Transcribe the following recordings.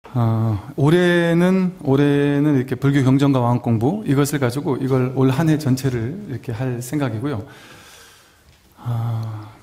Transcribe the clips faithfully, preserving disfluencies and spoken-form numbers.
어, 올해는 올해는 이렇게 불교 경전과 왕 공부 이것을 가지고 이걸 올 한 해 전체를 이렇게 할 생각이고요. 어,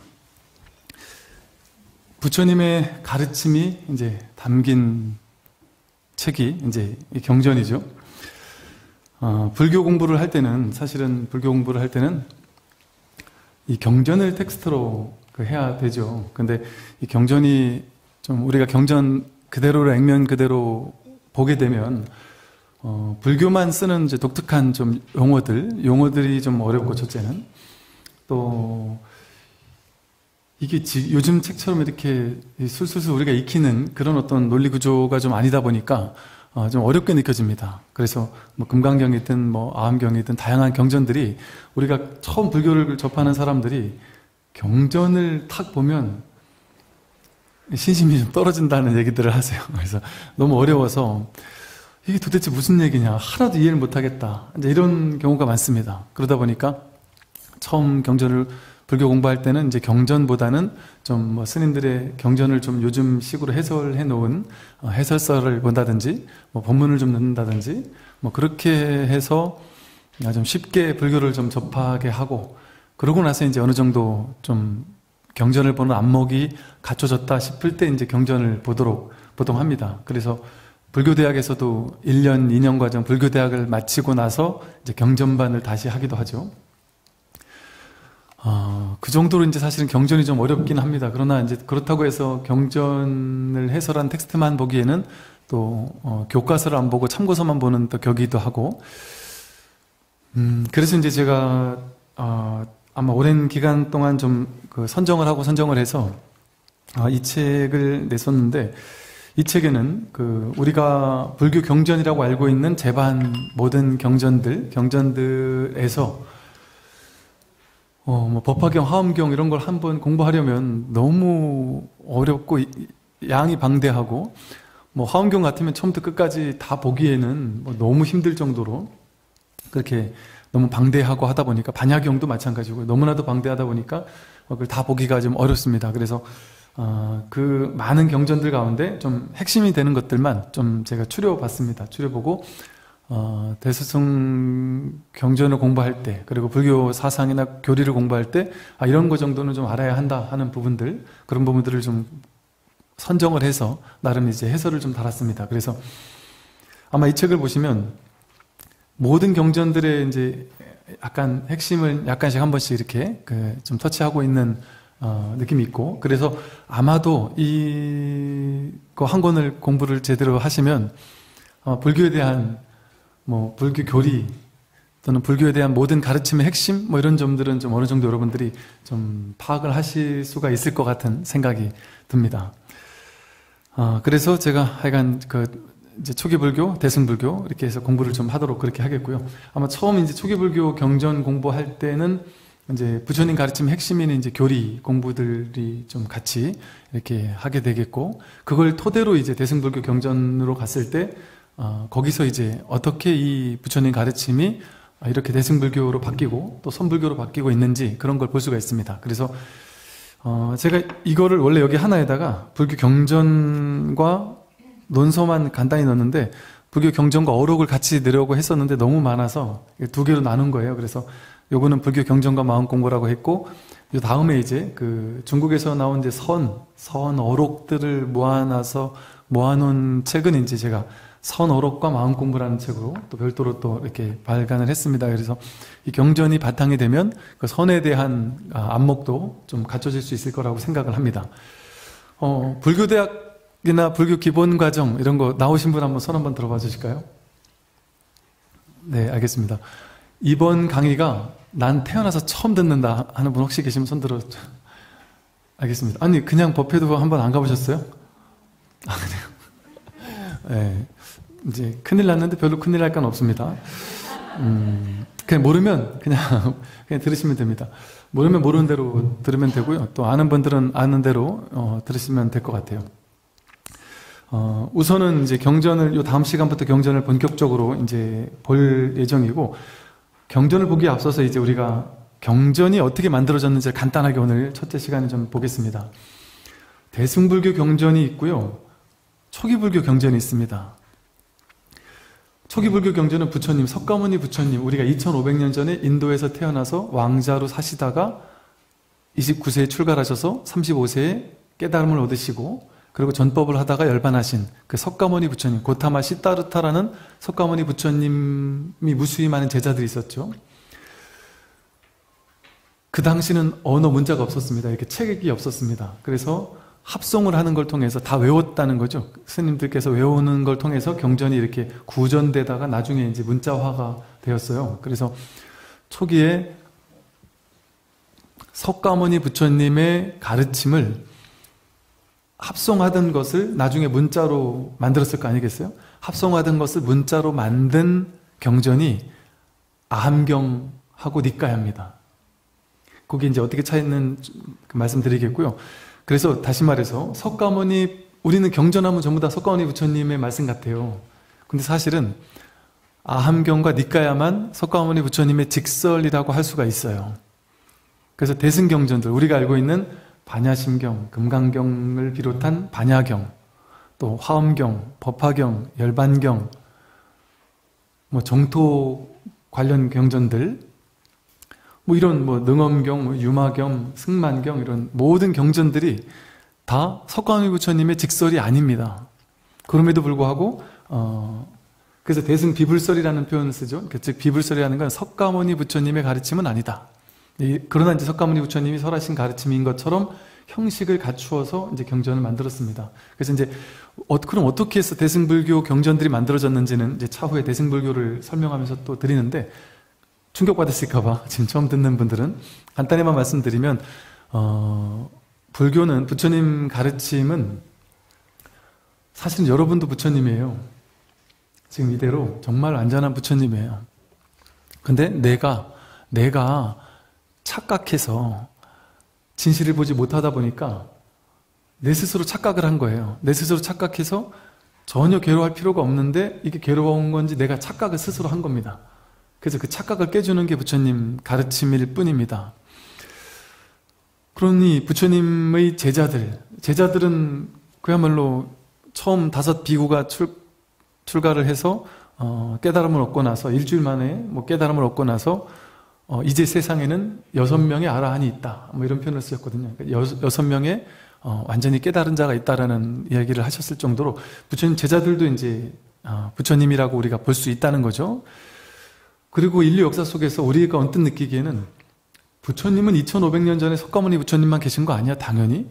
부처님의 가르침이 이제 담긴 책이 이제 이 경전이죠. 어, 불교 공부를 할 때는 사실은 불교 공부를 할 때는 이 경전을 텍스트로 그 해야 되죠. 근데 이 경전이 좀 우리가 경전 그대로를 액면 그대로 보게 되면 어, 불교만 쓰는 이제 독특한 좀 용어들, 용어들이 좀 어렵고 첫째는 또 이게 지, 요즘 책처럼 이렇게 술술술 우리가 익히는 그런 어떤 논리 구조가 좀 아니다 보니까 어, 좀 어렵게 느껴집니다. 그래서 뭐 금강경이든 뭐 아함경이든 다양한 경전들이 우리가 처음 불교를 접하는 사람들이 경전을 탁 보면 신심이 좀 떨어진다는 얘기들을 하세요. 그래서 너무 어려워서 이게 도대체 무슨 얘기냐 하나도 이해를 못하겠다 이제 이런 경우가 많습니다. 그러다 보니까 처음 경전을 불교 공부할 때는 이제 경전보다는 좀 뭐 스님들의 경전을 좀 요즘 식으로 해설해 놓은 해설서를 본다든지 뭐 본문을 좀 넣는다든지 뭐 그렇게 해서 좀 쉽게 불교를 좀 접하게 하고 그러고 나서 이제 어느 정도 좀 경전을 보는 안목이 갖춰졌다 싶을 때 이제 경전을 보도록 보통 합니다. 그래서 불교대학에서도 일 년, 이 년 과정 불교대학을 마치고 나서 이제 경전반을 다시 하기도 하죠. 어, 그 정도로 이제 사실은 경전이 좀 어렵긴 합니다. 그러나 이제 그렇다고 해서 경전을 해설한 텍스트만 보기에는 또 어, 교과서를 안 보고 참고서만 보는 또 격이기도 하고, 음, 그래서 이제 제가 어, 아마 오랜 기간 동안 좀 그 선정을 하고 선정을 해서 어, 이 책을 냈었는데 이 책에는 그 우리가 불교 경전이라고 알고 있는 제반 모든 경전들 경전들에서 어, 뭐, 법화경, 화엄경 이런 걸 한번 공부하려면 너무 어렵고, 양이 방대하고, 뭐, 화엄경 같으면 처음부터 끝까지 다 보기에는 뭐 너무 힘들 정도로 그렇게 너무 방대하고 하다 보니까, 반야경도 마찬가지고, 너무나도 방대하다 보니까 그걸 다 보기가 좀 어렵습니다. 그래서, 어, 그 많은 경전들 가운데 좀 핵심이 되는 것들만 좀 제가 추려봤습니다. 추려보고, 어, 대스승 경전을 공부할 때 그리고 불교 사상이나 교리를 공부할 때 아, 이런 거 정도는 좀 알아야 한다 하는 부분들 그런 부분들을 좀 선정을 해서 나름 이제 해설을 좀 달았습니다. 그래서 아마 이 책을 보시면 모든 경전들의 이제 약간 핵심을 약간씩 한 번씩 이렇게 그 좀 터치하고 있는 어, 느낌이 있고 그래서 아마도 이거 한 권을 공부를 제대로 하시면 어, 불교에 대한 뭐 불교 교리 또는 불교에 대한 모든 가르침의 핵심 뭐 이런 점들은 좀 어느 정도 여러분들이 좀 파악을 하실 수가 있을 것 같은 생각이 듭니다. 어, 그래서 제가 하여간 그 이제 초기 불교, 대승 불교 이렇게 해서 공부를 좀 하도록 그렇게 하겠고요. 아마 처음 이제 초기 불교 경전 공부할 때는 이제 부처님 가르침 핵심인 이제 교리 공부들이 좀 같이 이렇게 하게 되겠고 그걸 토대로 이제 대승 불교 경전으로 갔을 때 어, 거기서 이제 어떻게 이 부처님 가르침이 이렇게 대승불교로 바뀌고 또 선불교로 바뀌고 있는지 그런 걸 볼 수가 있습니다. 그래서 어, 제가 이거를 원래 여기 하나에다가 불교 경전과 논서만 간단히 넣었는데 불교 경전과 어록을 같이 넣으려고 했었는데 너무 많아서 두 개로 나눈 거예요. 그래서 요거는 불교 경전과 마음 공부라고 했고 요 다음에 이제 그 중국에서 나온 이제 선, 선 어록들을 모아놔서 모아놓은 책은 이제 제가 선어록과 마음공부라는 책으로 또 별도로 또 이렇게 발간을 했습니다. 그래서 이 경전이 바탕이 되면 그 선에 대한 안목도 좀 갖춰질 수 있을 거라고 생각을 합니다. 어, 불교대학이나 불교 기본과정 이런 거 나오신 분 한번 손 한번 들어봐 주실까요? 네, 알겠습니다. 이번 강의가 난 태어나서 처음 듣는다 하는 분 혹시 계시면 손 들어. 알겠습니다. 아니 그냥 법회도 한번 안 가보셨어요? 아, 그래요? 네. 이제 큰일 났는데 별로 큰일 날 건 없습니다. 음, 그냥 모르면 그냥, 그냥 들으시면 됩니다. 모르면 모르는 대로 들으면 되고요. 또 아는 분들은 아는 대로 어, 들으시면 될 것 같아요. 어, 우선은 이제 경전을, 요 다음 시간부터 경전을 본격적으로 이제 볼 예정이고, 경전을 보기에 앞서서 이제 우리가 경전이 어떻게 만들어졌는지 간단하게 오늘 첫째 시간에 좀 보겠습니다. 대승불교 경전이 있고요. 초기 불교 경전이 있습니다. 초기 불교 경전은 부처님, 석가모니 부처님, 우리가 이천오백 년 전에 인도에서 태어나서 왕자로 사시다가 이십구 세에 출가하셔서 삼십오 세에 깨달음을 얻으시고 그리고 전법을 하다가 열반하신 그 석가모니 부처님, 고타마 시타르타라는 석가모니 부처님이 무수히 많은 제자들이 있었죠. 그 당시는 언어 문자가 없었습니다. 이렇게 책이 없었습니다. 그래서 합송을 하는 걸 통해서 다 외웠다는 거죠. 스님들께서 외우는 걸 통해서 경전이 이렇게 구전되다가 나중에 이제 문자화가 되었어요. 그래서 초기에 석가모니 부처님의 가르침을 합송하던 것을 나중에 문자로 만들었을 거 아니겠어요? 합송하던 것을 문자로 만든 경전이 아함경하고 니까야입니다. 거기 이제 어떻게 차이는 말씀드리겠고요. 그래서 다시 말해서 석가모니, 우리는 경전하면 전부 다 석가모니 부처님의 말씀 같아요. 근데 사실은 아함경과 니까야만 석가모니 부처님의 직설이라고 할 수가 있어요. 그래서 대승경전들, 우리가 알고 있는 반야심경, 금강경을 비롯한 반야경, 또 화엄경, 법화경, 열반경, 뭐 정토 관련 경전들, 뭐 이런 뭐 능엄경, 뭐 유마경, 승만경 이런 모든 경전들이 다 석가모니 부처님의 직설이 아닙니다. 그럼에도 불구하고 어 그래서 대승 비불설이라는 표현을 쓰죠. 즉 비불설이라는 건 석가모니 부처님의 가르침은 아니다. 그러나 이제 석가모니 부처님이 설하신 가르침인 것처럼 형식을 갖추어서 이제 경전을 만들었습니다. 그래서 이제 어, 그럼 어떻게 해서 대승불교 경전들이 만들어졌는지는 이제 차후에 대승불교를 설명하면서 또 드리는데 충격받으실까봐 지금 처음 듣는 분들은 간단히만 말씀드리면 어, 불교는 부처님 가르침은 사실은 여러분도 부처님이에요. 지금 이대로 정말 완전한 부처님이에요. 근데 내가 내가 착각해서 진실을 보지 못하다 보니까 내 스스로 착각을 한 거예요. 내 스스로 착각해서 전혀 괴로워할 필요가 없는데 이게 괴로운 건지 내가 착각을 스스로 한 겁니다. 그래서 그 착각을 깨주는 게 부처님 가르침일 뿐입니다. 그러니 부처님의 제자들, 제자들은 그야말로 처음 다섯 비구가 출, 출가를 해서 어, 깨달음을 얻고 나서 일주일 만에 뭐 깨달음을 얻고 나서 어, 이제 세상에는 여섯 명의 아라한이 있다. 뭐 이런 표현을 쓰셨거든요. 그러니까 여, 여섯 명의 어, 완전히 깨달은 자가 있다라는 이야기를 하셨을 정도로 부처님 제자들도 이제 어, 부처님이라고 우리가 볼 수 있다는 거죠. 그리고 인류 역사 속에서 우리가 언뜻 느끼기에는 부처님은 이천오백 년 전에 석가모니 부처님만 계신 거 아니야? 당연히.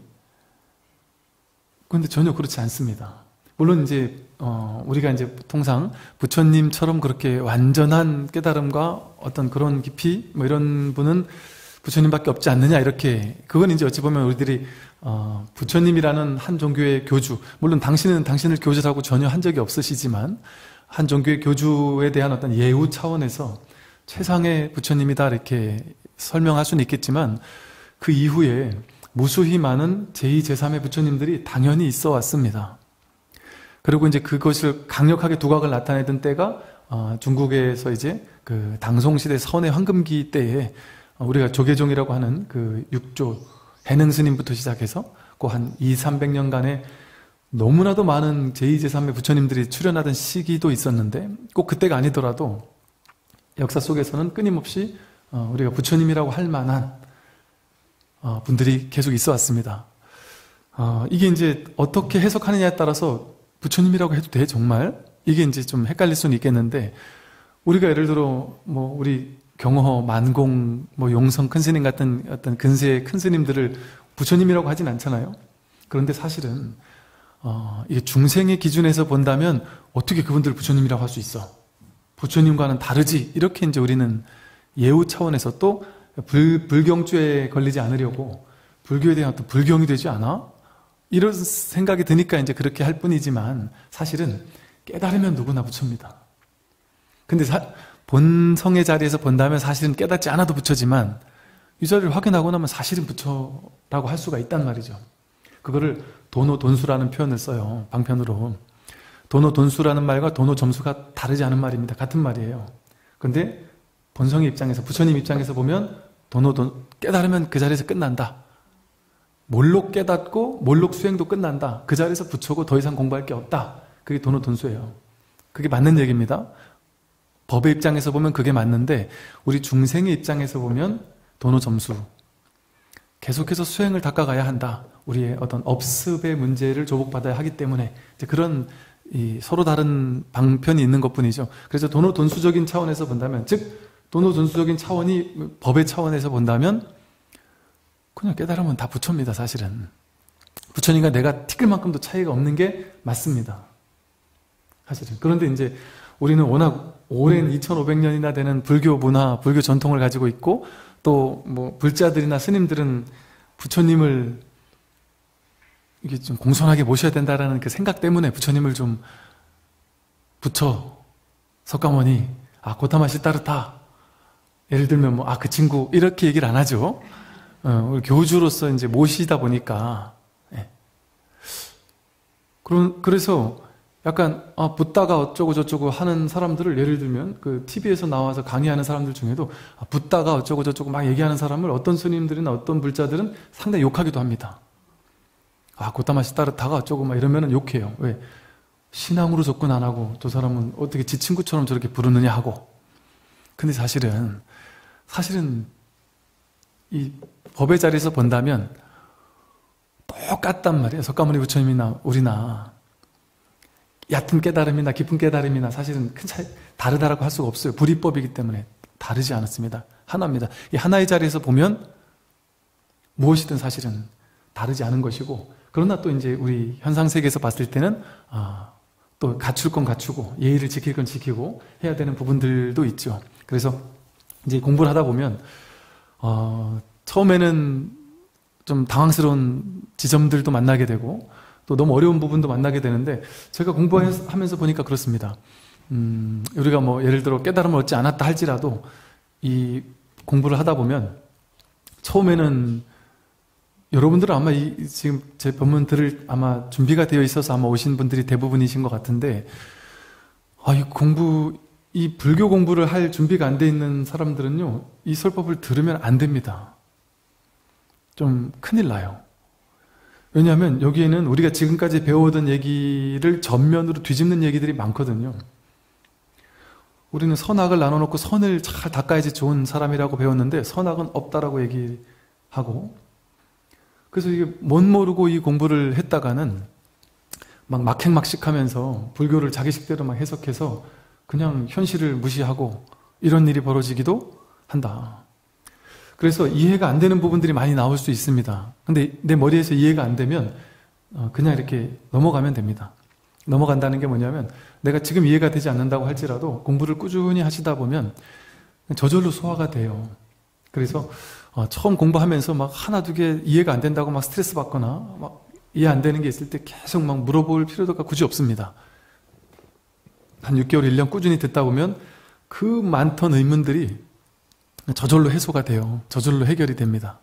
그런데 전혀 그렇지 않습니다. 물론 이제 어, 우리가 이제 통상 부처님처럼 그렇게 완전한 깨달음과 어떤 그런 깊이 뭐 이런 분은 부처님밖에 없지 않느냐 이렇게, 그건 이제 어찌 보면 우리들이 어, 부처님이라는 한 종교의 교주, 물론 당신은 당신을 교주라고 전혀 한 적이 없으시지만 한 종교의 교주에 대한 어떤 예우 차원에서 최상의 부처님이다 이렇게 설명할 수는 있겠지만 그 이후에 무수히 많은 제이, 제삼의 부처님들이 당연히 있어 왔습니다. 그리고 이제 그것을 강력하게 두각을 나타내던 때가 어, 중국에서 이제 그 당송시대 선의 황금기 때에 우리가 조계종이라고 하는 그 육조 해능 스님부터 시작해서 그 한 이삼백 년간의 너무나도 많은 제이, 제삼의 부처님들이 출현하던 시기도 있었는데 꼭 그때가 아니더라도 역사 속에서는 끊임없이 어, 우리가 부처님이라고 할 만한 어, 분들이 계속 있어 왔습니다. 어, 이게 이제 어떻게 해석하느냐에 따라서 부처님이라고 해도 돼 정말? 이게 이제 좀 헷갈릴 수는 있겠는데 우리가 예를 들어 뭐 우리 경허, 만공, 뭐 용성 큰 스님 같은 어떤 근세의 큰 스님들을 부처님이라고 하진 않잖아요. 그런데 사실은 어, 이게 중생의 기준에서 본다면 어떻게 그분들을 부처님이라고 할 수 있어? 부처님과는 다르지. 이렇게 이제 우리는 예우 차원에서 또 불, 불경주에 걸리지 않으려고 불교에 대한 어떤 불경이 되지 않아? 이런 생각이 드니까 이제 그렇게 할 뿐이지만 사실은 깨달으면 누구나 부처입니다. 근데 사, 본성의 자리에서 본다면 사실은 깨닫지 않아도 부처지만 이 자리를 확인하고 나면 사실은 부처라고 할 수가 있단 말이죠. 그거를 도노돈수라는 표현을 써요. 방편으로. 도노돈수라는 말과 도노점수가 다르지 않은 말입니다. 같은 말이에요. 근데 본성의 입장에서, 부처님 입장에서 보면 도노돈, 깨달으면 그 자리에서 끝난다. 몰록 깨닫고 몰록 수행도 끝난다. 그 자리에서 부처고 더 이상 공부할 게 없다. 그게 도노돈수예요. 그게 맞는 얘기입니다. 법의 입장에서 보면 그게 맞는데 우리 중생의 입장에서 보면 도노점수. 계속해서 수행을 닦아가야 한다. 우리의 어떤 업습의 문제를 조복받아야 하기 때문에 이제 그런 이 서로 다른 방편이 있는 것뿐이죠. 그래서 도노돈수적인 차원에서 본다면, 즉 도노돈수적인 차원이 법의 차원에서 본다면 그냥 깨달으면 다 부처입니다. 사실은 부처님과 내가 티끌만큼도 차이가 없는 게 맞습니다. 사실은. 그런데 이제 우리는 워낙 오랜 이천오백 년이나 되는 불교 문화, 불교 전통을 가지고 있고 또 뭐 불자들이나 스님들은 부처님을 이게 좀 공손하게 모셔야 된다라는 그 생각 때문에 부처님을 좀 부처, 석가모니, 아 고타마 시타르타, 예를 들면 뭐 아 그 친구 이렇게 얘기를 안 하죠. 어, 우리 교주로서 이제 모시다 보니까 예. 그런 그래서 약간 아 붓다가 어쩌고 저쩌고 하는 사람들을 예를 들면 그 티비에서 나와서 강의하는 사람들 중에도 아, 붓다가 어쩌고 저쩌고 막 얘기하는 사람을 어떤 스님들이나 어떤 불자들은 상당히 욕하기도 합니다. 아 고타마 시타르타가 어쩌고 막 이러면은 욕해요. 왜? 신앙으로 접근 안 하고 저 사람은 어떻게 지 친구처럼 저렇게 부르느냐 하고. 근데 사실은 사실은 이 법의 자리에서 본다면 똑같단 말이에요. 석가모니 부처님이나 우리나 얕은 깨달음이나 깊은 깨달음이나 사실은 큰 차이 다르다라고 할 수가 없어요. 불이법이기 때문에 다르지 않았습니다. 하나입니다. 이 하나의 자리에서 보면 무엇이든 사실은 다르지 않은 것이고, 그러나 또 이제 우리 현상 세계에서 봤을 때는 아, 또 갖출 건 갖추고 예의를 지킬 건 지키고 해야 되는 부분들도 있죠. 그래서 이제 공부를 하다 보면 어, 처음에는 좀 당황스러운 지점들도 만나게 되고 또 너무 어려운 부분도 만나게 되는데 제가 공부하면서 보니까 그렇습니다. 음, 우리가 뭐 예를 들어 깨달음을 얻지 않았다 할지라도 이 공부를 하다 보면 처음에는 여러분들은 아마 이, 지금 제 법문 들을 아마 준비가 되어 있어서 아마 오신 분들이 대부분이신 것 같은데 아, 이 공부, 이 불교 공부를 할 준비가 안 돼 있는 사람들은요 이 설법을 들으면 안 됩니다. 좀 큰일 나요. 왜냐하면 여기에는 우리가 지금까지 배워오던 얘기를 전면으로 뒤집는 얘기들이 많거든요. 우리는 선악을 나눠놓고 선을 잘 닦아야지 좋은 사람이라고 배웠는데 선악은 없다라고 얘기하고, 그래서 이게 못 모르고 이 공부를 했다가는 막 막행막식하면서 불교를 자기 식대로 막 해석해서 그냥 현실을 무시하고 이런 일이 벌어지기도 한다. 그래서 이해가 안 되는 부분들이 많이 나올 수 있습니다. 근데 내 머리에서 이해가 안 되면 그냥 이렇게 넘어가면 됩니다. 넘어간다는 게 뭐냐면 내가 지금 이해가 되지 않는다고 할지라도 공부를 꾸준히 하시다 보면 저절로 소화가 돼요. 그래서 처음 공부하면서 막 하나 두 개 이해가 안 된다고 막 스트레스 받거나 막 이해 안 되는 게 있을 때 계속 막 물어볼 필요가 굳이 없습니다. 한 육 개월, 일 년 꾸준히 듣다 보면 그 많던 의문들이 저절로 해소가 돼요. 저절로 해결이 됩니다.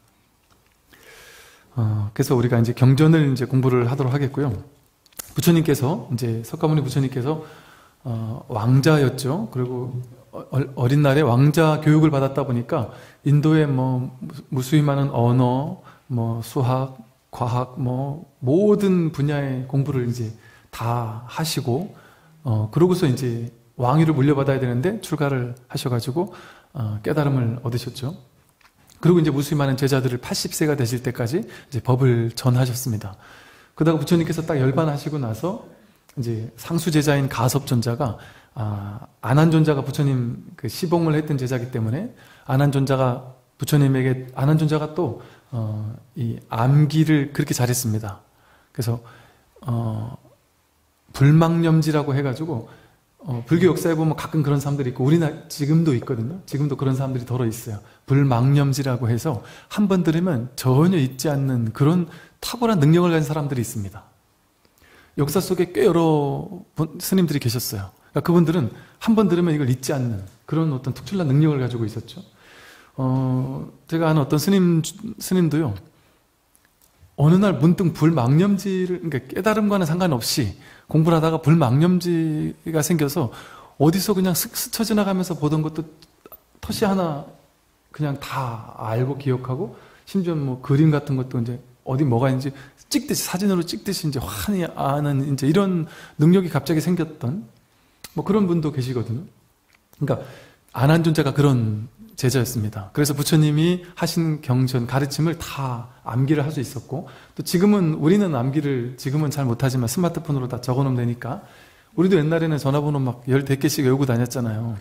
어, 그래서 우리가 이제 경전을 이제 공부를 하도록 하겠고요. 부처님께서 이제 석가모니 부처님께서 어, 왕자였죠. 그리고 어, 어린 날에 왕자 교육을 받았다 보니까 인도의 뭐 무수히 많은 언어, 뭐 수학, 과학, 뭐 모든 분야의 공부를 이제 다 하시고, 어, 그러고서 이제 왕위를 물려받아야 되는데 출가를 하셔가지고 어, 깨달음을 얻으셨죠. 그리고 이제 무수히 많은 제자들을 팔십 세가 되실 때까지 이제 법을 전하셨습니다. 그러다가 부처님께서 딱 열반하시고 나서 이제 상수 제자인 가섭존자가 아, 안한존자가 부처님 그 시봉을 했던 제자이기 때문에 안한존자가 부처님에게 안한존자가 또 어, 이 암기를 그렇게 잘했습니다. 그래서 어, 불망념지라고 해가지고 어, 불교 역사에 보면 가끔 그런 사람들이 있고 우리나라 지금도 있거든요. 지금도 그런 사람들이 덜어 있어요. 불망념지라고 해서 한 번 들으면 전혀 잊지 않는 그런 탁월한 능력을 가진 사람들이 있습니다. 역사 속에 꽤 여러 스님들이 계셨어요. 그러니까 그분들은 한 번 들으면 이걸 잊지 않는 그런 어떤 특출난 능력을 가지고 있었죠. 어, 제가 아는 어떤 스님, 스님도요, 어느 날 문득 불망념지를, 그러니까 깨달음과는 상관없이 공부를 하다가 불망념지가 생겨서 어디서 그냥 슥 스쳐 지나가면서 보던 것도 터시 하나 그냥 다 알고 기억하고, 심지어 뭐 그림 같은 것도 이제 어디 뭐가 있는지 찍듯이, 사진으로 찍듯이 이제 환히 아는 이제 이런 능력이 갑자기 생겼던 뭐 그런 분도 계시거든요. 그러니까 안한존자가 그런 제자였습니다. 그래서 부처님이 하신 경전, 가르침을 다 암기를 할 수 있었고, 또 지금은, 우리는 암기를 지금은 잘 못하지만 스마트폰으로 다 적어놓으면 되니까, 우리도 옛날에는 전화번호 막 열댓 개씩 외우고 다녔잖아요.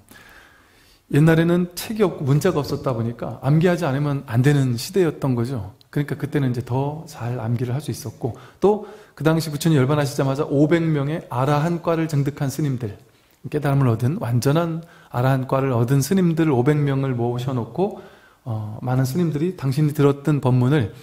옛날에는 책이 없고 문자가 없었다 보니까 암기하지 않으면 안 되는 시대였던 거죠. 그러니까 그때는 이제 더 잘 암기를 할 수 있었고, 또 그 당시 부처님 열반하시자마자 오백 명의 아라한과를 증득한 스님들, 깨달음을 얻은, 완전한 아라한과를 얻은 스님들 오백 명을 모셔놓고 어, 많은 스님들이 당신이 들었던 법문을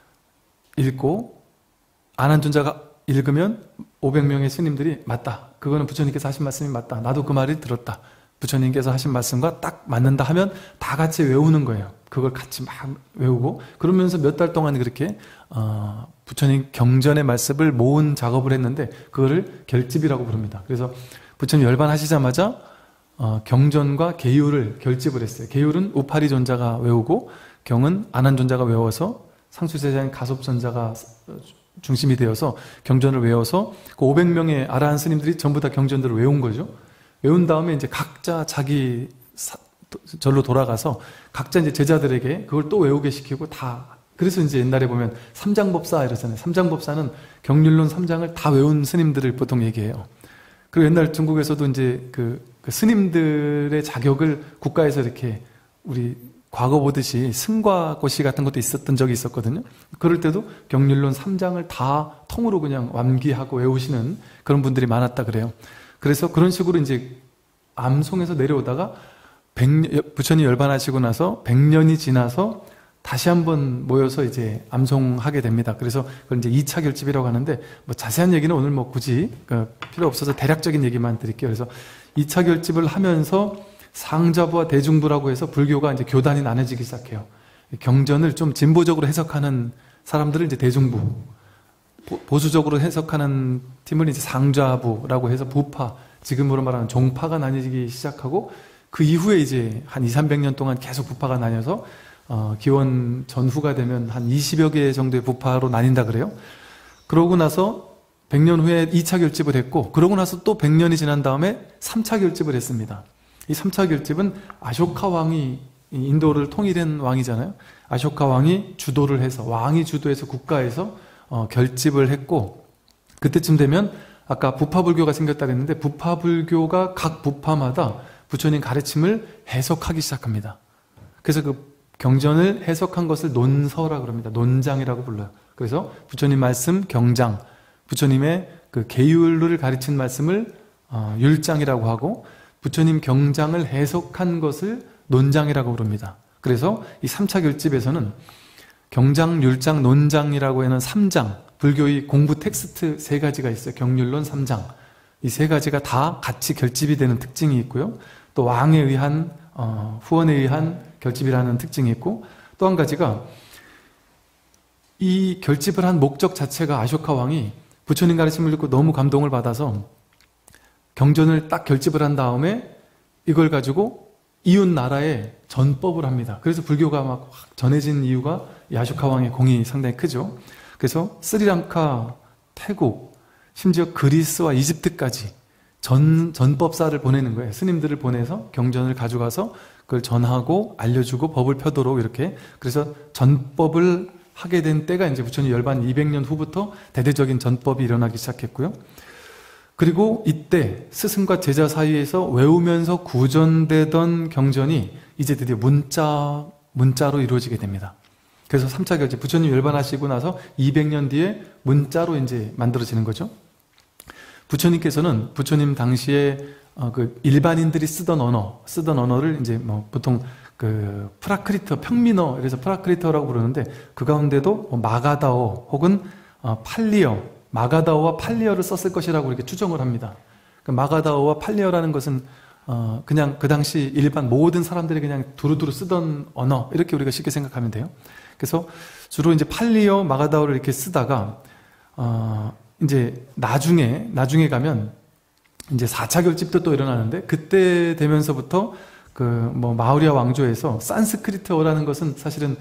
읽고, 안한존자가 읽으면 오백 명의 스님들이 맞다, 그거는 부처님께서 하신 말씀이 맞다, 나도 그 말을 들었다, 부처님께서 하신 말씀과 딱 맞는다 하면 다 같이 외우는 거예요. 그걸 같이 막 외우고, 그러면서 몇 달 동안 그렇게 어, 부처님 경전의 말씀을 모은 작업을 했는데, 그거를 결집이라고 부릅니다. 그래서 부처님 열반하시자마자 어, 경전과 계율을 결집을 했어요. 계율은 우파리존자가 외우고, 경은 안한존자가 외워서, 상수세자인 가섭존자가 중심이 되어서 경전을 외워서, 그 오백 명의 아라한 스님들이 전부 다 경전들을 외운 거죠. 외운 다음에 이제 각자 자기 사, 절로 돌아가서 각자 이제 제자들에게 그걸 또 외우게 시키고, 다, 그래서 이제 옛날에 보면 삼장법사 이러잖아요. 삼장법사는 경륜론 삼 장을 다 외운 스님들을 보통 얘기해요. 그리고 옛날 중국에서도 이제 그, 그 스님들의 자격을 국가에서 이렇게 우리 과거 보듯이 승과고시 같은 것도 있었던 적이 있었거든요. 그럴 때도 경륜론 삼 장을 다 통으로 그냥 완기하고 외우시는 그런 분들이 많았다 그래요. 그래서 그런 식으로 이제 암송에서 내려오다가 백 년, 부처님 열반하시고 나서 백 년이 지나서 다시 한번 모여서 이제 암송하게 됩니다. 그래서 그걸 이제 이 차 결집이라고 하는데, 뭐 자세한 얘기는 오늘 뭐 굳이 필요 없어서 대략적인 얘기만 드릴게요. 그래서 이 차 결집을 하면서 상자부와 대중부라고 해서 불교가 이제 교단이 나눠지기 시작해요. 경전을 좀 진보적으로 해석하는 사람들을 이제 대중부, 보수적으로 해석하는 팀을 이제 상좌부라고 해서 부파, 지금으로 말하는 종파가 나뉘기 시작하고, 그 이후에 이제 한 이삼백 년 동안 계속 부파가 나뉘어서 어, 기원 전후가 되면 한 이십여 개 정도의 부파로 나뉜다 그래요. 그러고 나서 백 년 후에 이 차 결집을 했고, 그러고 나서 또 백 년이 지난 다음에 삼 차 결집을 했습니다. 이 삼 차 결집은 아쇼카 왕이 인도를 통일한 왕이잖아요. 아쇼카 왕이 주도를 해서, 왕이 주도해서 국가에서 어, 결집을 했고, 그때쯤 되면 아까 부파불교가 생겼다고 했는데, 부파불교가 각 부파마다 부처님 가르침을 해석하기 시작합니다. 그래서 그 경전을 해석한 것을 논서라고 그럽니다. 논장이라고 불러요. 그래서 부처님 말씀 경장, 부처님의 그 계율을 가르친 말씀을 어, 율장이라고 하고, 부처님 경장을 해석한 것을 논장이라고 부릅니다. 그래서 이 삼 차 결집에서는 경장, 율장, 논장이라고 하는 삼 장, 불교의 공부 텍스트 세 가지가 있어요. 경륜론 삼 장. 이 세 가지가 다 같이 결집이 되는 특징이 있고요. 또 왕에 의한, 어, 후원에 의한 결집이라는 특징이 있고, 또 한 가지가 이 결집을 한 목적 자체가 아쇼카 왕이 부처님 가르침을 듣고 너무 감동을 받아서 경전을 딱 결집을 한 다음에 이걸 가지고 이웃 나라에 전법을 합니다. 그래서 불교가 막 확 전해진 이유가 이 아쇼카 왕의 공이 상당히 크죠. 그래서 스리랑카, 태국, 심지어 그리스와 이집트까지 전, 전법사를 보내는 거예요. 스님들을 보내서 경전을 가져가서 그걸 전하고 알려주고 법을 펴도록 이렇게. 그래서 전법을 하게 된 때가 이제 부처님 열반 이백 년 후부터 대대적인 전법이 일어나기 시작했고요. 그리고 이때 스승과 제자 사이에서 외우면서 구전되던 경전이 이제 드디어 문자, 문자로 이루어지게 됩니다. 그래서 삼 차 결집, 부처님 열반하시고 나서 이백 년 뒤에 문자로 이제 만들어지는 거죠. 부처님께서는 부처님 당시에 어, 그 일반인들이 쓰던 언어, 쓰던 언어를 이제 뭐 보통 그 프라크리터, 평민어, 그래서 프라크리터라고 부르는데, 그 가운데도 뭐 마가다어 혹은 어, 팔리어, 마가다어와 팔리어를 썼을 것이라고 이렇게 추정을 합니다. 그 마가다어와 팔리어라는 것은 어, 그냥 그 당시 일반 모든 사람들이 그냥 두루두루 쓰던 언어, 이렇게 우리가 쉽게 생각하면 돼요. 그래서 주로 이제 팔리어, 마가다어를 이렇게 쓰다가 어, 이제 나중에 나중에 가면 이제 사 차 결집도 또 일어나는데, 그때 되면서부터 그 뭐 마우리아 왕조에서 산스크리트어라는 것은 사실은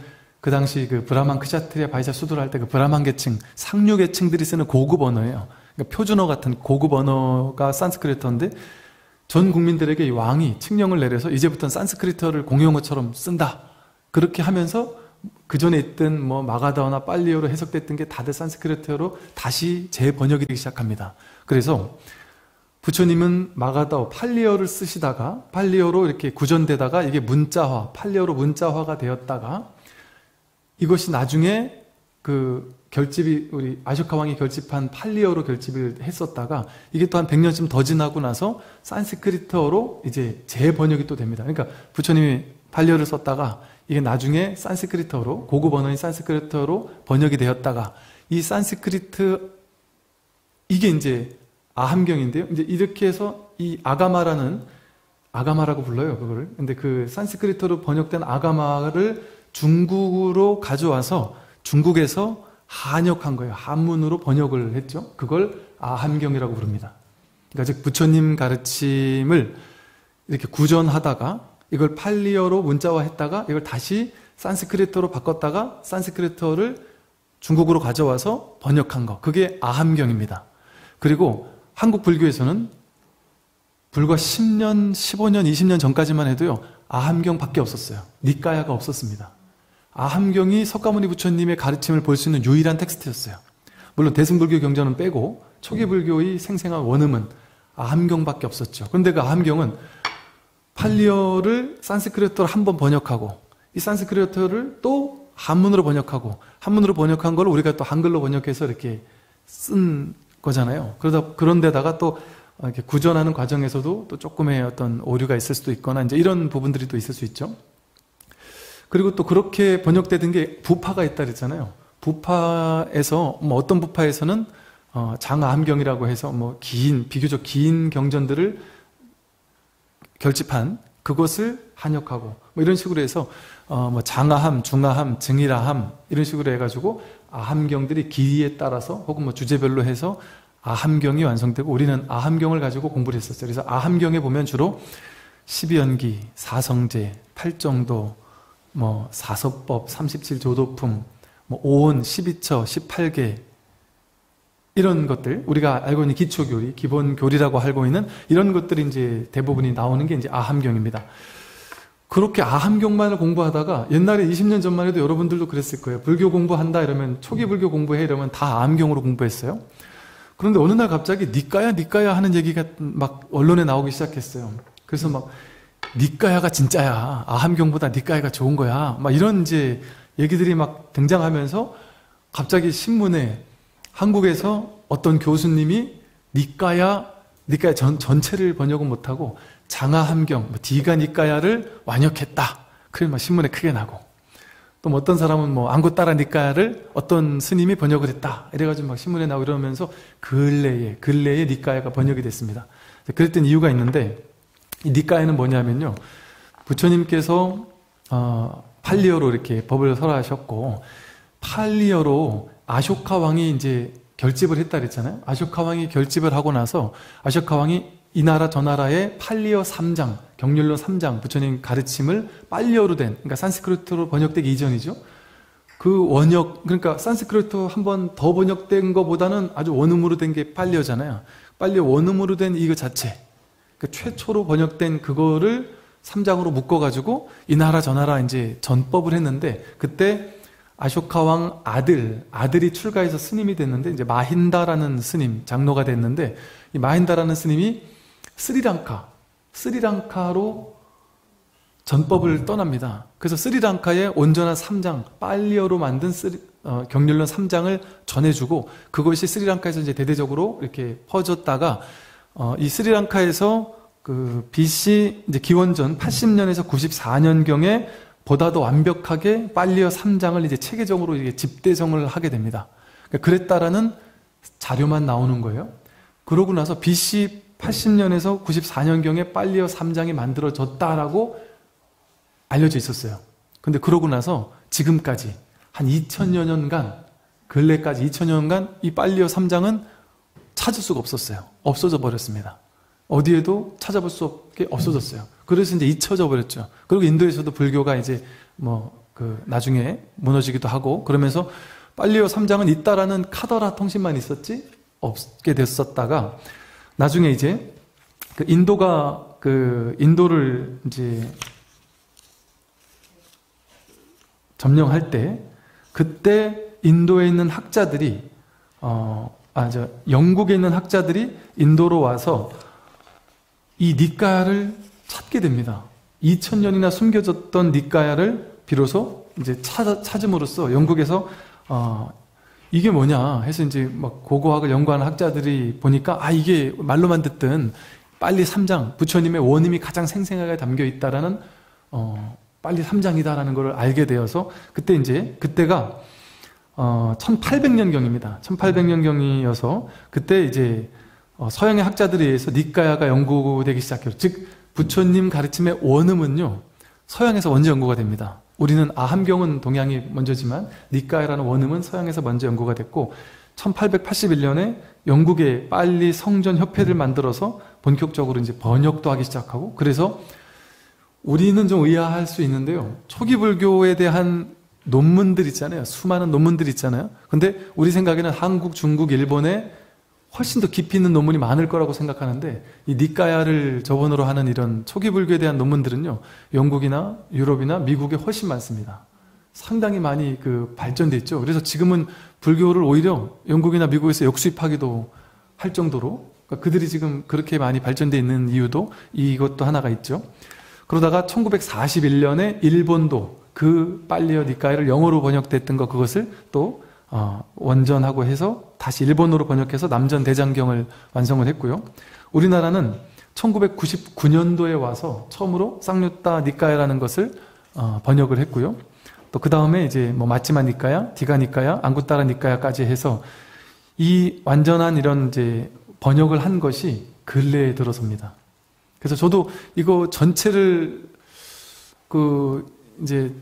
그 당시 그 브라만 크샤트리아 바이자 수도를 할 때 그 브라만 계층, 상류 계층들이 쓰는 고급 언어예요. 그러니까 표준어 같은 고급 언어가 산스크리트어인데 전 국민들에게 이 왕이 칙령을 내려서 이제부터는 산스크리트어를 공용어처럼 쓴다. 그렇게 하면서 그 전에 있던 뭐 마가다어나 빨리어로 해석됐던 게 다들 산스크리트어로 다시 재번역이 되기 시작합니다. 그래서 부처님은 마가다어, 팔리어를 쓰시다가 팔리어로 이렇게 구전되다가 이게 문자화, 팔리어로 문자화가 되었다가 이것이 나중에 그 결집이 우리 아쇼카 왕이 결집한 팔리어로 결집을 했었다가 이게 또 한 백 년쯤 더 지나고 나서 산스크리트어로 이제 재번역이 또 됩니다. 그러니까 부처님이 팔리어를 썼다가 이게 나중에 산스크리트어로 고급 언어인 산스크리트어로 번역이 되었다가 이 산스크리트 이게 이제 아함경인데요. 이제 이렇게 해서 이 아가마라는 아가마라고 불러요, 그거를. 근데 그 산스크리트어로 번역된 아가마를 중국으로 가져와서 중국에서 한역한 거예요. 한문으로 번역을 했죠. 그걸 아함경이라고 부릅니다. 그러니까 즉 부처님 가르침을 이렇게 구전하다가 이걸 팔리어로 문자화했다가 이걸 다시 산스크리트어로 바꿨다가 산스크리트어를 중국으로 가져와서 번역한 거. 그게 아함경입니다. 그리고 한국 불교에서는 불과 십 년, 십오 년, 이십 년 전까지만 해도요. 아함경밖에 없었어요. 니까야가 없었습니다. 아함경이 석가모니 부처님의 가르침을 볼 수 있는 유일한 텍스트였어요. 물론 대승불교 경전은 빼고 초기 불교의 생생한 원음은 아함경밖에 없었죠. 그런데 그 아함경은 팔리어를 산스크리트어로 한 번 번역하고 이 산스크리트어를 또 한문으로 번역하고 한문으로 번역한 걸 우리가 또 한글로 번역해서 이렇게 쓴 거잖아요. 그러다 그런데다가 또 이렇게 구전하는 과정에서도 또 조금의 어떤 오류가 있을 수도 있거나 이제 이런 부분들이 또 있을 수 있죠. 그리고 또 그렇게 번역되던 게 부파가 있다 그랬잖아요. 부파에서 뭐 어떤 부파에서는 어 장아함경이라고 해서 뭐 긴 비교적 긴 경전들을 결집한 그것을 한역하고 뭐 이런 식으로 해서 어 뭐 장아함, 중아함, 증일아함 이런 식으로 해가지고 아함경들이 길이에 따라서 혹은 뭐 주제별로 해서 아함경이 완성되고 우리는 아함경을 가지고 공부를 했었어요. 그래서 아함경에 보면 주로 십이연기, 사성제, 팔정도, 뭐 사서법, 삼십칠 조도품, 뭐 오온, 십이처, 십팔계 이런 것들 우리가 알고 있는 기초교리, 기본교리라고 알고 있는 이런 것들이 이제 대부분이 나오는 게 이제 아함경입니다. 그렇게 아함경만을 공부하다가 옛날에 이십 년 전만 해도 여러분들도 그랬을 거예요. 불교 공부한다 이러면 초기 불교 공부해 이러면 다 아함경으로 공부했어요. 그런데 어느 날 갑자기 니까야 니까야 하는 얘기가 막 언론에 나오기 시작했어요. 그래서 막 니까야가 진짜야. 아함경보다 니까야가 좋은 거야. 막 이런 이제 얘기들이 막 등장하면서 갑자기 신문에 한국에서 어떤 교수님이 니까야, 니까야 전, 전체를 번역은 못하고 장아함경, 뭐 디가 니까야를 완역했다. 그래 막 신문에 크게 나고 또 뭐 어떤 사람은 뭐 안고따라 니까야를 어떤 스님이 번역을 했다. 이래가지고 막 신문에 나오고 이러면서 근래에, 근래에 니까야가 번역이 됐습니다. 그랬던 이유가 있는데 이 니까야는 뭐냐면요. 부처님께서 어, 팔리어로 이렇게 법을 설하셨고 팔리어로 아쇼카 왕이 이제 결집을 했다 그랬잖아요. 아쇼카 왕이 결집을 하고 나서 아쇼카 왕이 이 나라 저 나라의 팔리어 삼 장, 경률론 삼 장 부처님 가르침을 팔리어로 된, 그러니까 산스크리트로 번역되기 이전이죠. 그 원역, 그러니까 산스크리트 한 번 더 번역된 것보다는 아주 원음으로 된 게 팔리어잖아요. 팔리어 원음으로 된 이거 자체, 그 최초로 번역된 그거를 삼 장으로 묶어가지고 이 나라 저 나라 이제 전법을 했는데 그때 아쇼카 왕 아들, 아들이 출가해서 스님이 됐는데 이제 마힌다라는 스님, 장로가 됐는데 이 마힌다라는 스님이 스리랑카, 스리랑카로 전법을 떠납니다. 그래서 스리랑카에 온전한 삼 장, 팔리어로 만든 스리, 어, 경률론 삼 장을 전해주고 그것이 스리랑카에서 이제 대대적으로 이렇게 퍼졌다가 어, 이 스리랑카에서 그 비씨 이제 기원전 팔십 년에서 구십사 년경에 보다 더 완벽하게 팔리어 삼 장을 이제 체계적으로 이게 집대성을 하게 됩니다. 그러니까 그랬다라는 자료만 나오는 거예요. 그러고 나서 비씨 팔십 년에서 구십사 년경에 팔리어 삼 장이 만들어졌다라고 알려져 있었어요. 근데 그러고 나서 지금까지 한 이천여 년간, 근래까지 이천여 년간 이 팔리어 삼 장은 찾을 수가 없었어요. 없어져 버렸습니다. 어디에도 찾아볼 수 없게 없어졌어요. 그래서 이제 잊혀져 버렸죠. 그리고 인도에서도 불교가 이제 뭐 그 나중에 무너지기도 하고 그러면서 빨리오 삼 장은 있다라는 카더라 통신만 있었지 없게 됐었다가 나중에 이제 그 인도가 그 인도를 이제 점령할 때 그때 인도에 있는 학자들이 어, 아, 저 영국에 있는 학자들이 인도로 와서 이 니까야를 찾게 됩니다. 이천 년이나 숨겨졌던 니까야를 비로소 이제 찾, 찾음으로써 영국에서 어, 이게 뭐냐 해서 이제 막 고고학을 연구하는 학자들이 보니까 아 이게 말로만 듣던 빨리 삼 장 부처님의 원음이 가장 생생하게 담겨 있다라는 어, 빨리 삼 장이다라는 걸 알게 되어서 그때 이제 그때가 어, 천팔백 년경입니다. 천팔백 년경이어서 그때 이제 어, 서양의 학자들에 의해서 니까야가 연구되기 시작해요. 즉 부처님 가르침의 원음은요 서양에서 먼저 연구가 됩니다. 우리는 아함경은 동양이 먼저지만 니까야라는 원음은 서양에서 먼저 연구가 됐고 천팔백팔십일 년에 영국의 빨리 성전 협회를 만들어서 본격적으로 이제 번역도 하기 시작하고 그래서 우리는 좀 의아할 수 있는데요. 초기 불교에 대한 논문들 있잖아요. 수많은 논문들 있잖아요. 근데 우리 생각에는 한국, 중국, 일본에 훨씬 더 깊이 있는 논문이 많을 거라고 생각하는데 이 니까야를 저번으로 하는 이런 초기 불교에 대한 논문들은요. 영국이나 유럽이나 미국에 훨씬 많습니다. 상당히 많이 그 발전돼 있죠. 그래서 지금은 불교를 오히려 영국이나 미국에서 역수입하기도 할 정도로 그러니까 그들이 지금 그렇게 많이 발전돼 있는 이유도 이것도 하나가 있죠. 그러다가 천구백사십일 년에 일본도 그 빨리어 니까야를 영어로 번역됐던 거 그것을 또 어, 원전하고 해서 다시 일본어로 번역해서 남전대장경을 완성을 했고요. 우리나라는 천구백구십구 년도에 와서 처음으로 쌍류따 니까야라는 것을 어, 번역을 했고요. 또 그 다음에 이제 뭐 마찌마 니까야, 디가 니까야, 앙구따라 니까야까지 해서 이 완전한 이런 이제 번역을 한 것이 근래에 들어섭니다. 그래서 저도 이거 전체를 그 이제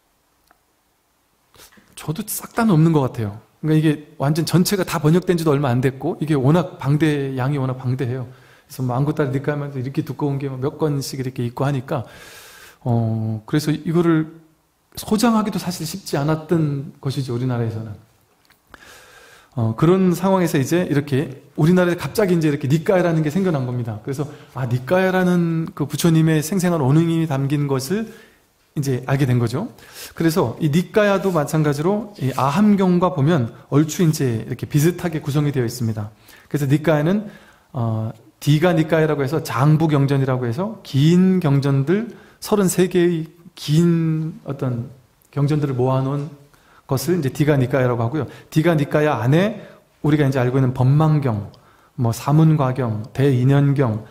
저도 싹 다는 없는 것 같아요. 그러니까 이게 완전 전체가 다 번역된 지도 얼마 안 됐고 이게 워낙 방대, 양이 워낙 방대해요. 그래서 뭐 앙구따라 니까야만 이렇게 두꺼운 게 몇 권씩 이렇게 있고 하니까 어 그래서 이거를 소장하기도 사실 쉽지 않았던 것이죠. 우리나라에서는. 어, 그런 상황에서 이제 이렇게 우리나라에 갑자기 이제 이렇게 니까야라는 게 생겨난 겁니다. 그래서 아 니까야라는 그 부처님의 생생한 언행이 담긴 것을 이제 알게 된 거죠. 그래서 이 니까야도 마찬가지로 이 아함경과 보면 얼추 이제 이렇게 비슷하게 구성이 되어 있습니다. 그래서 니까야는 어, 디가 니까야라고 해서 장부 경전이라고 해서 긴 경전들 서른세 개의 긴 어떤 경전들을 모아놓은 것을 이제 디가 니까야라고 하고요. 디가 니까야 안에 우리가 이제 알고 있는 법망경, 뭐 사문과경, 대인연경,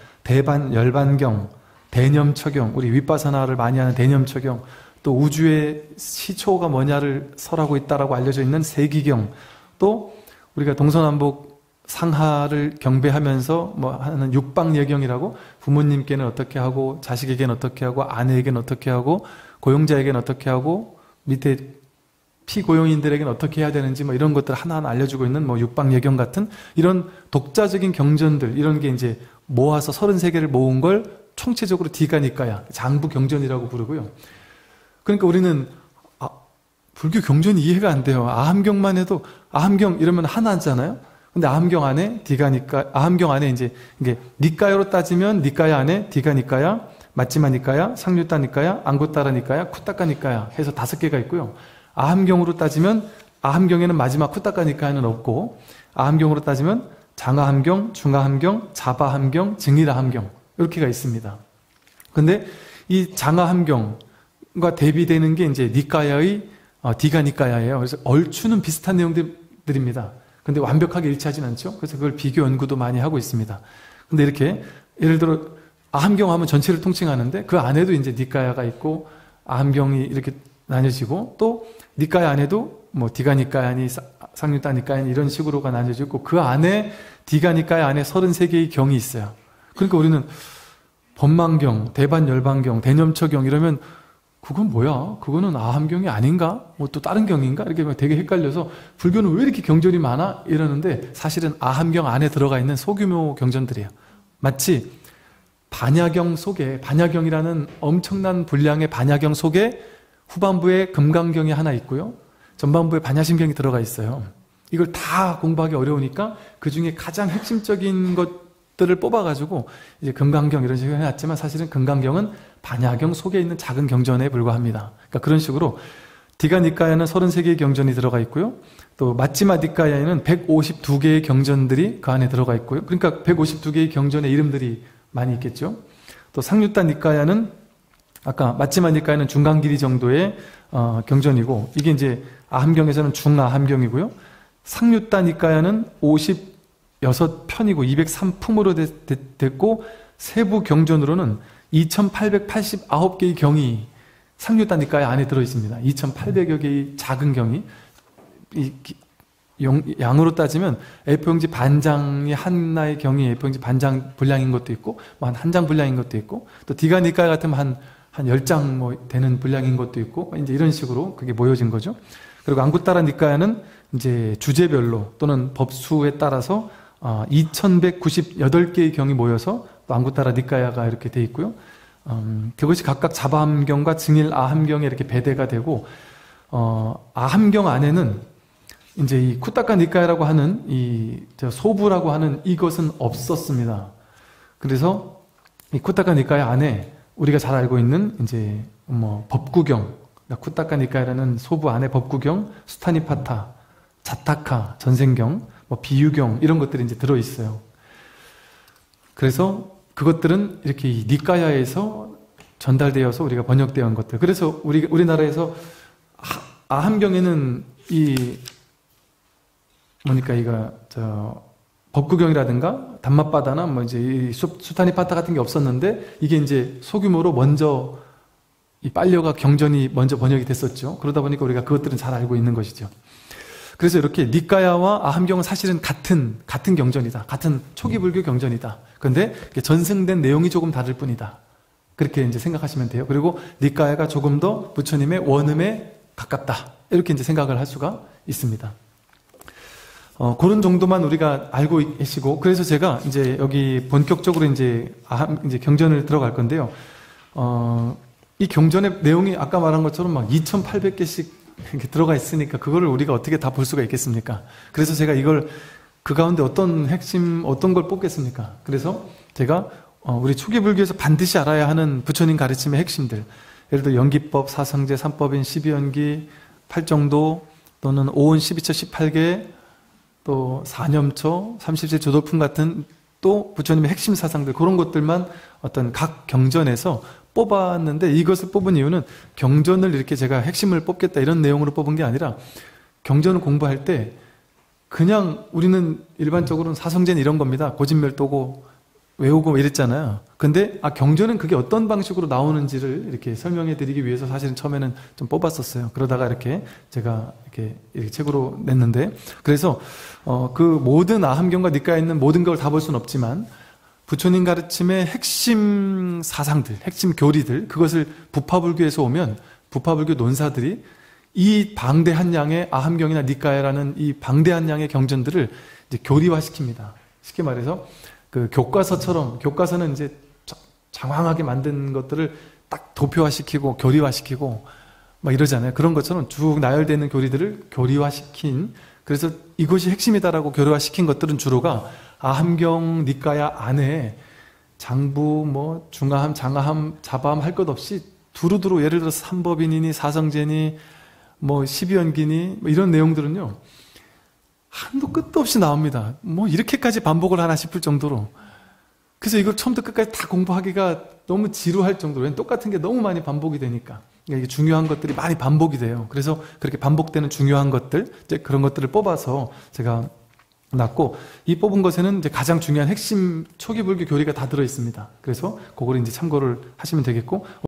대반열반경, 대념처경, 우리 윗바사나를 많이 하는 대념처경, 또 우주의 시초가 뭐냐를 설하고 있다라고 알려져 있는 세기경, 또 우리가 동서남북 상하를 경배하면서 뭐 하는 육방예경이라고 부모님께는 어떻게 하고 자식에게는 어떻게 하고 아내에게는 어떻게 하고 고용자에게는 어떻게 하고 밑에 피고용인들에게는 어떻게 해야 되는지 뭐 이런 것들 하나하나 알려주고 있는 뭐 육방예경 같은 이런 독자적인 경전들 이런 게 이제 모아서 서른세 개를 모은 걸 총체적으로 디가 니까야 장부 경전이라고 부르고요. 그러니까 우리는 아, 불교 경전이 이해가 안 돼요. 아함경만 해도 아함경 이러면 하나잖아요. 근데 아함경 안에 디가 니까 아함경 안에 이제 이게 니까야로 따지면 니까야 안에 디가 니까야, 마찌마 니까야, 상류따 니까야, 앙구따라 니까야, 쿠따까 니까야 해서 다섯 개가 있고요. 아함경으로 따지면 아함경에는 마지막 쿠따까 니까야는 없고 아함경으로 따지면 장아함경, 중아함경, 자바함경, 증일아함경 이렇게가 있습니다. 근데 이 장아함경과 대비되는 게 이제 니까야의 어, 디가 니까야예요. 그래서 얼추는 비슷한 내용들입니다. 근데 완벽하게 일치하진 않죠. 그래서 그걸 비교 연구도 많이 하고 있습니다. 근데 이렇게 예를 들어 아함경 하면 전체를 통칭하는데 그 안에도 이제 니까야가 있고 아함경이 이렇게 나뉘어지고 또 니까야 안에도 뭐 디가 니까야니 상류따 니까야니 이런 식으로가 나뉘어져 있고 그 안에 디가 니까야 안에 서른세 개의 경이 있어요. 그러니까 우리는 법망경, 대반열반경, 대념처경 이러면 그건 뭐야? 그거는 아함경이 아닌가? 뭐 또 다른 경인가? 이렇게 되게 헷갈려서 불교는 왜 이렇게 경전이 많아? 이러는데 사실은 아함경 안에 들어가 있는 소규모 경전들이에요. 마치 반야경 속에 반야경이라는 엄청난 분량의 반야경 속에 후반부에 금강경이 하나 있고요. 전반부에 반야심경이 들어가 있어요. 이걸 다 공부하기 어려우니까 그 중에 가장 핵심적인 것들을 뽑아가지고 이제 금강경 이런 식으로 해놨지만 사실은 금강경은 반야경 속에 있는 작은 경전에 불과합니다. 그러니까 그런 식으로 디가니까야는 서른세 개의 경전이 들어가 있고요. 또 마찌마 니까야에는 백오십이 개의 경전들이 그 안에 들어가 있고요. 그러니까 백오십이 개의 경전의 이름들이 많이 있겠죠. 또 상류타 니까야는 아까 마찌마 니까야는 중간 길이 정도의 어, 경전이고 이게 이제 아함경에서는 중아함경이고요. 상류타 니까야는 오십육 편이고 이백삼 품으로 되, 되, 됐고 세부 경전으로는 이천팔백팔십구 개의 경이 상류타 니까야 안에 들어있습니다. 이천팔백여 개의 작은 경이 이, 용, 양으로 따지면 에이포용지 반장이 하나의 경이 에이포용지 반장 분량인 것도 있고 뭐 한 한 장 분량인 것도 있고 또 디가 니까야 같으면 한 한 열 장 뭐 되는 분량인 것도 있고 이제 이런 식으로 그게 모여진 거죠. 그리고 앙구타라 니까야는 이제 주제별로 또는 법수에 따라서 어, 이천백구십팔 개의 경이 모여서 또 앙구타라 니까야가 이렇게 돼 있고요. 음, 그것이 각각 자바함경과 증일 아함경에 이렇게 배대가 되고 어, 아함경 안에는 이제 이 쿠타카 니까야라고 하는 이 소부라고 하는 이것은 없었습니다. 그래서 이 쿠타카 니까야 안에 우리가 잘 알고 있는 이제 뭐 법구경, 쿠타카 니까야라는 소부 안에 법구경, 수타니파타, 자타카, 전생경, 뭐 비유경 이런 것들이 이제 들어 있어요. 그래서 그것들은 이렇게 이 니까야에서 전달되어서 우리가 번역되어 온 것들. 그래서 우리 우리나라에서 아함경에는 이 뭐니까 이거 저 법구경이라든가 담마바다나 뭐 이제 이 수타니파타 같은 게 없었는데 이게 이제 소규모로 먼저 이 빨려가 경전이 먼저 번역이 됐었죠. 그러다 보니까 우리가 그것들은 잘 알고 있는 것이죠. 그래서 이렇게 니까야와 아함경은 사실은 같은 같은 경전이다. 같은 초기 불교 경전이다. 그런데 전승된 내용이 조금 다를 뿐이다. 그렇게 이제 생각하시면 돼요. 그리고 니까야가 조금 더 부처님의 원음에 가깝다. 이렇게 이제 생각을 할 수가 있습니다. 어, 그런 정도만 우리가 알고 계시고, 그래서 제가 이제 여기 본격적으로 이제, 아, 이제 경전을 들어갈 건데요. 어, 이 경전의 내용이 아까 말한 것처럼 막 이천팔백 개씩 이렇게 들어가 있으니까 그거를 우리가 어떻게 다 볼 수가 있겠습니까? 그래서 제가 이걸 그 가운데 어떤 핵심, 어떤 걸 뽑겠습니까? 그래서 제가 어, 우리 초기 불교에서 반드시 알아야 하는 부처님 가르침의 핵심들. 예를 들어 연기법, 사성제, 삼법인, 십이연기, 팔정도, 또는 오온, 십이처, 십팔 개, 또 사념초, 삼십제 조돌품 같은 또 부처님의 핵심 사상들 그런 것들만 어떤 각 경전에서 뽑았는데 이것을 뽑은 이유는 경전을 이렇게 제가 핵심을 뽑겠다 이런 내용으로 뽑은 게 아니라 경전을 공부할 때 그냥 우리는 일반적으로는 사성제는 이런 겁니다. 고진멸도고 외우고 이랬잖아요. 근데 아 경전은 그게 어떤 방식으로 나오는지를 이렇게 설명해 드리기 위해서 사실은 처음에는 좀 뽑았었어요. 그러다가 이렇게 제가 이렇게, 이렇게 책으로 냈는데 그래서 어, 그 모든 아함경과 니까에 있는 모든 걸 다 볼 수는 없지만 부처님 가르침의 핵심 사상들, 핵심 교리들 그것을 부파불교에서 오면 부파불교 논사들이 이 방대한 양의 아함경이나 니까야라는 이 방대한 양의 경전들을 이제 교리화시킵니다. 쉽게 말해서 그 교과서처럼 교과서는 이제 장황하게 만든 것들을 딱 도표화시키고 교리화시키고 막 이러잖아요. 그런 것처럼 쭉 나열되는 교리들을 교리화시킨 그래서 이것이 핵심이다라고 교리화시킨 것들은 주로가 아함경 니까야 안에 장부 뭐 중아함 장아함 자바함 할 것 없이 두루두루 예를 들어서 삼법인이니 사성제니 뭐 십이연기니 뭐 이런 내용들은요 한도 끝도 없이 나옵니다. 뭐 이렇게까지 반복을 하나 싶을 정도로. 그래서 이걸 처음부터 끝까지 다 공부하기가 너무 지루할 정도로 똑같은 게 너무 많이 반복이 되니까 이게 중요한 것들이 많이 반복이 돼요. 그래서 그렇게 반복되는 중요한 것들 이제 그런 것들을 뽑아서 제가 놨고 이 뽑은 것에는 이제 가장 중요한 핵심 초기 불교 교리가 다 들어 있습니다. 그래서 그걸 이제 참고를 하시면 되겠고.